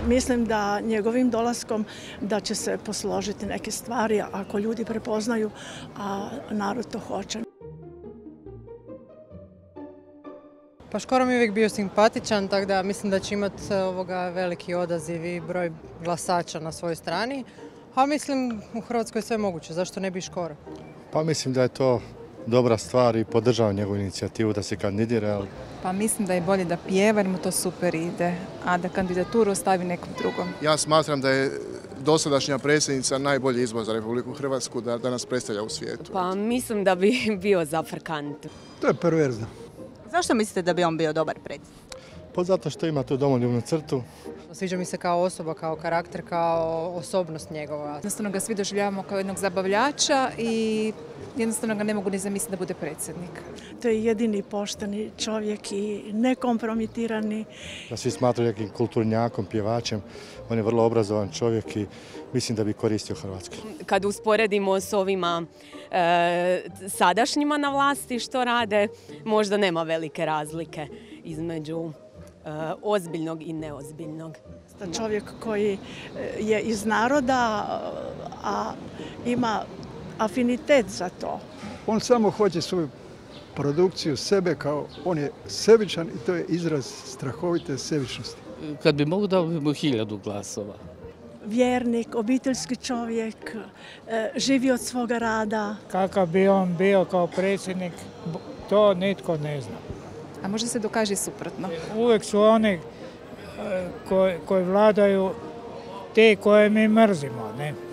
mislim da njegovim dolaskom da će se posložiti neke stvari ako ljudi prepoznaju, a narod to hoće. Pa Škoro mi je uvijek bio simpatičan, tako da mislim da će imati veliki odaziv i broj glasača na svojoj strani. A mislim u Hrvatskoj je sve moguće, zašto ne bi Škoro? Pa mislim da je to dobra stvar i podržavam njegovu inicijativu da se kandidira. Pa mislim da je bolje da pjeva jer mu to super ide, a da kandidaturu ostavi nekom drugom. Ja smatram da je dosadašnja predsjednica najbolji izbor za Republiku Hrvatsku da nas predstavlja u svijetu. Pa mislim da bi bio zafrkant. To je perverzno. Zašto mislite da bi on bio dobar predsjednik? Pa zato što ima tu domoljubnu crtu. Sviđa mi se kao osoba, kao karakter, kao osobnost njegova. Jednostavno ga svi doživljavamo kao jednog zabavljača i jednostavno ga ne mogu ni zamisliti da bude predsjednik. To je jedini pošteni čovjek i nekompromitirani. Da svi smatraju nekim kulturnjakom, pjevačem. On je vrlo obrazovan čovjek i mislim da bi koristio Hrvatskoj. Kad usporedimo s ovima sadašnjima na vlasti što rade, možda nema velike razlike između ozbiljnog i neozbiljnog. Čovjek koji je iz naroda, a ima afinitet za to. On samo hoće svoju produkciju sebe kao on je sebičan i to je izraz strahovite sebičnosti. Kad bi mogu dao bi mu 1000 glasova. Vjernik, obiteljski čovjek, živi od svoga rada. Kakav bi on bio kao predsjednik, to nitko ne zna. A možda se dokaže suprotno. Uvijek su oni koji vladaju te koje mi mrzimo, ne?